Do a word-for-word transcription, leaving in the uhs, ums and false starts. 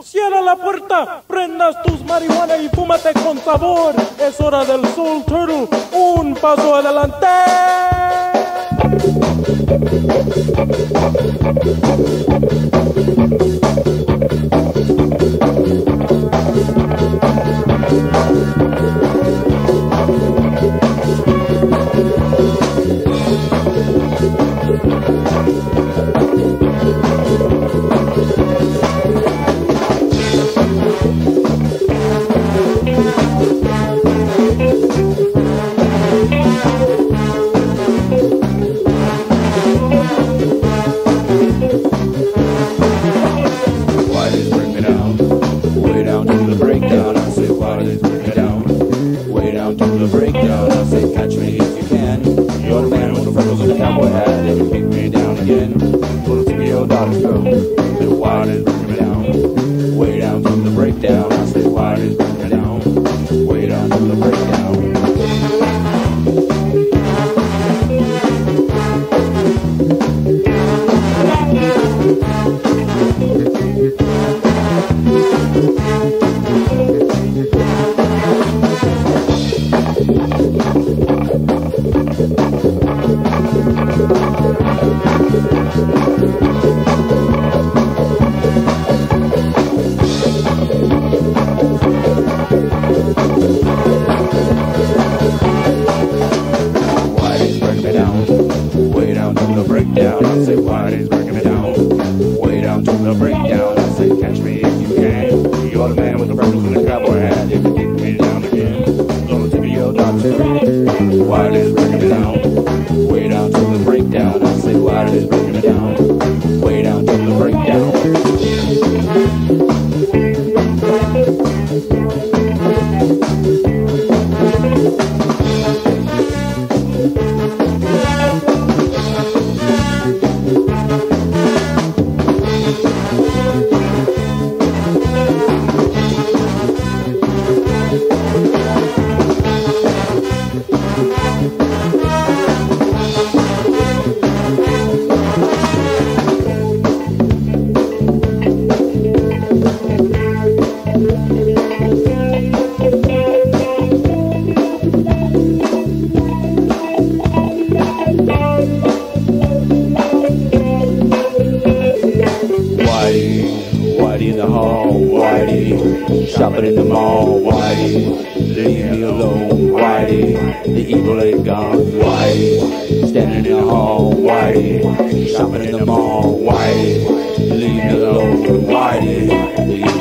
Cierra la puerta, prendas tus marihuana y fúmate con sabor. Es hora del Soul Turtle, un paso adelante. Whitey in the hall, Whitey, shopping in the mall, Whitey, leave me alone, Whitey, the evil ain't gone, Whitey, standing in the hall, Whitey, shopping in the mall, Whitey, leave me alone, Whitey, the